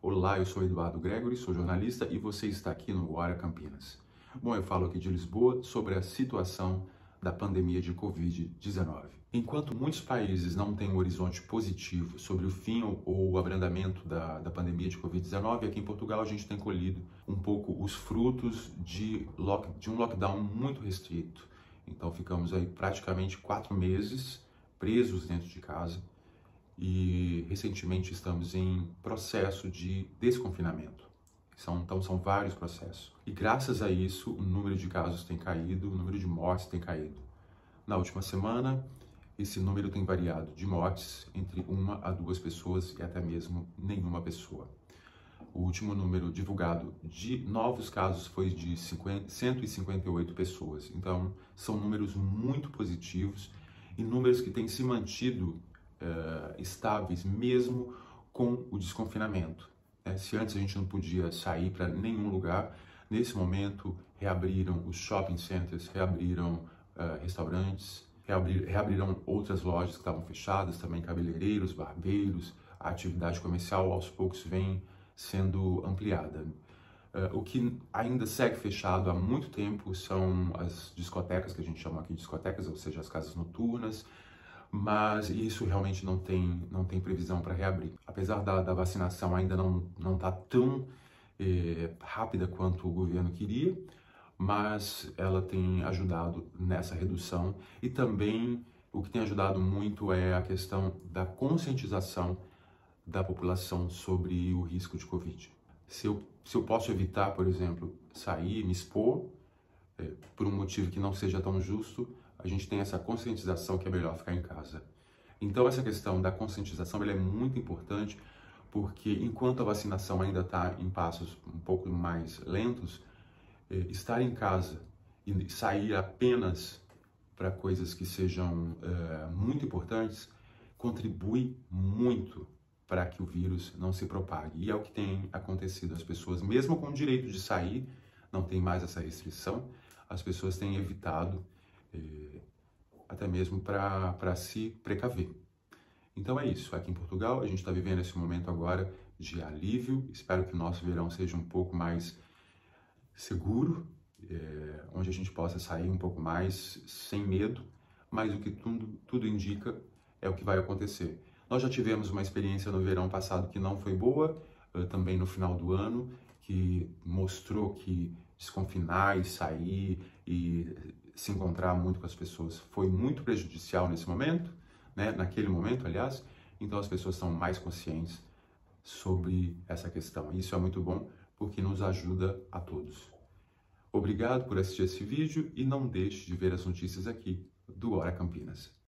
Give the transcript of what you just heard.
Olá, eu sou Eduardo Gregory, sou jornalista e você está aqui no Hora Campinas. Bom, eu falo aqui de Lisboa sobre a situação da pandemia de Covid-19. Enquanto muitos países não têm um horizonte positivo sobre o fim ou o abrandamento da pandemia de Covid-19, aqui em Portugal a gente tem colhido um pouco os frutos de um lockdown muito restrito. Então ficamos aí praticamente 4 meses presos dentro de casa. E recentemente estamos em processo de desconfinamento. Então são vários processos. E graças a isso, o número de casos tem caído, o número de mortes tem caído. Na última semana, esse número tem variado de mortes entre 1 a 2 pessoas e até mesmo nenhuma pessoa. O último número divulgado de novos casos foi de 158 pessoas. Então, são números muito positivos e números que têm se mantido estáveis mesmo com o desconfinamento. Se antes a gente não podia sair para nenhum lugar, nesse momento reabriram os shopping centers, reabriram restaurantes, reabriram outras lojas que estavam fechadas, também cabeleireiros, barbeiros, a atividade comercial aos poucos vem sendo ampliada. O que ainda segue fechado há muito tempo são as discotecas, que a gente chama aqui de discotecas, ou seja, as casas noturnas, mas isso realmente não tem previsão para reabrir. Apesar da vacinação ainda não tá tão rápida quanto o governo queria, mas ela tem ajudado nessa redução e também o que tem ajudado muito é a questão da conscientização da população sobre o risco de Covid. Se eu posso evitar, por exemplo, sair, me expor, por um motivo que não seja tão justo, a gente tem essa conscientização que é melhor ficar em casa. Então essa questão da conscientização ela é muito importante, porque enquanto a vacinação ainda está em passos um pouco mais lentos, estar em casa e sair apenas para coisas que sejam muito importantes contribui muito para que o vírus não se propague. E é o que tem acontecido. As pessoas, mesmo com o direito de sair, não tem mais essa restrição, as pessoas têm evitado até mesmo para se precaver. Então é isso, aqui em Portugal a gente está vivendo esse momento agora de alívio, espero que o nosso verão seja um pouco mais seguro, onde a gente possa sair um pouco mais sem medo, mas o que tudo indica é o que vai acontecer. Nós já tivemos uma experiência no verão passado que não foi boa, também no final do ano, que mostrou que desconfinar e sair e se encontrar muito com as pessoas foi muito prejudicial nesse momento, né? Naquele momento, aliás. Então as pessoas estão mais conscientes sobre essa questão. Isso é muito bom porque nos ajuda a todos. Obrigado por assistir esse vídeo e não deixe de ver as notícias aqui do Hora Campinas.